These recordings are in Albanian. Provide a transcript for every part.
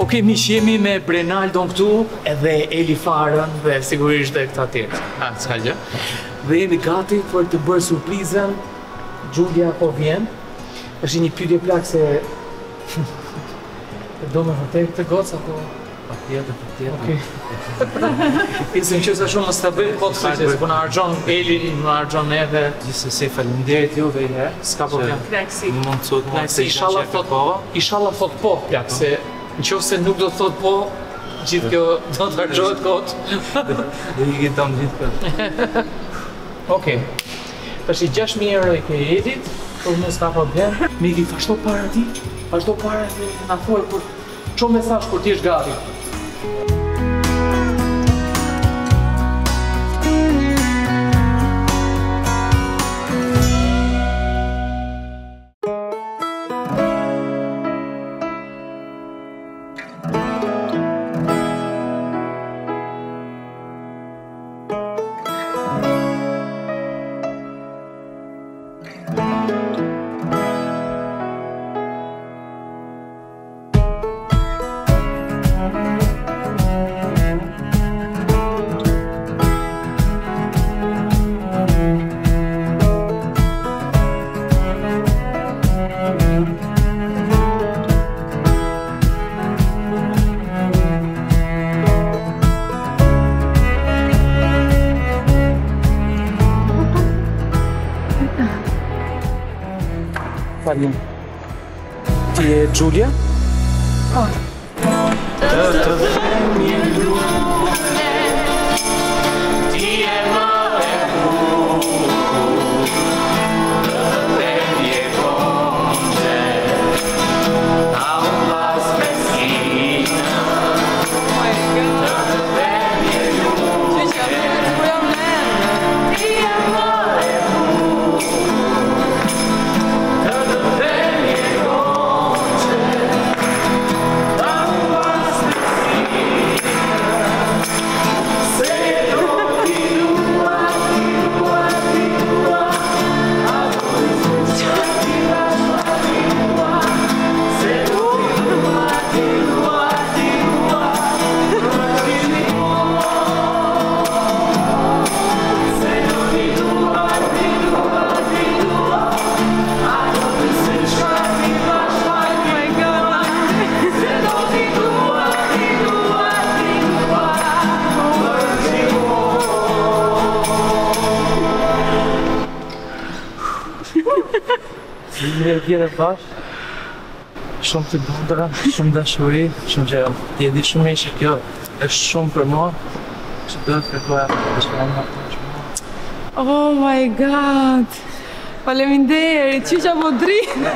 Okej, miq, jemi me Brenaldon këtu, edhe Eli Farën dhe sigurisht edhe këta tjerë. S'ka gjë. Dhe jemi gati për të bërë surprizën. Giulia po vjen. Është një pyetje plak se do me vërtet këtë gocë apo patjetër. Okej. Isim që sa shumë mos ta bëj po të thjesht, po na harxhon Eli, na harxhon neve. Gjithsesi faleminderit juve një herë. S'ka problem. Knaçi. Mund të thotë Se inshallah thot po, plak, se nëse nuk do të thot po, gjithë kjo do të harxhohet kot. Dhe i gjeton gjithë këtë. Okej. Tash 6.000 euro i ke Edit, por mos ka problem. Miki, vazhdo para ti, vazhdo para dhe na thuaj për ço mesazh kur ti je gati. Falem. Ti je Giulia? Po. Të them një lume, ti je më e bukur, të them një konqe, a unë pas meskina, të them një lume, ti je më e bukur. Një vjetë e bash, shumë të bundra, shumë dashuri, shumë gjë. Ti e di shumë që kjo është shumë për mua, që do të kërkoja të shkojmë më të shumë. Oh my god! Faleminderit, qyqa po dritë!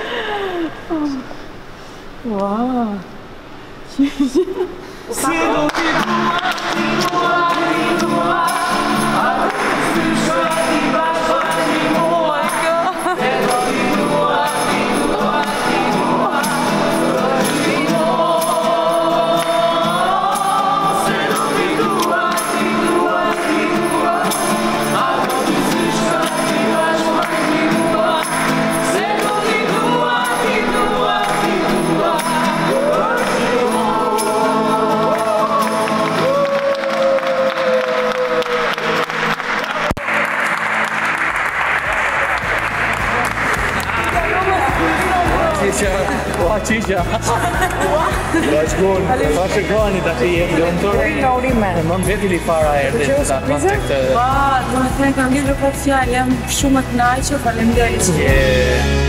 Wow! Qyqa! Si do t'i dua, Qisha. Let's go. Fashe gani ta që jetë lëndër. Më në veti Eli Fara erdhe të ta kontakte. Do me thënë kam lidhur për fjalë, jam shumë të kënaqur, faleminderit.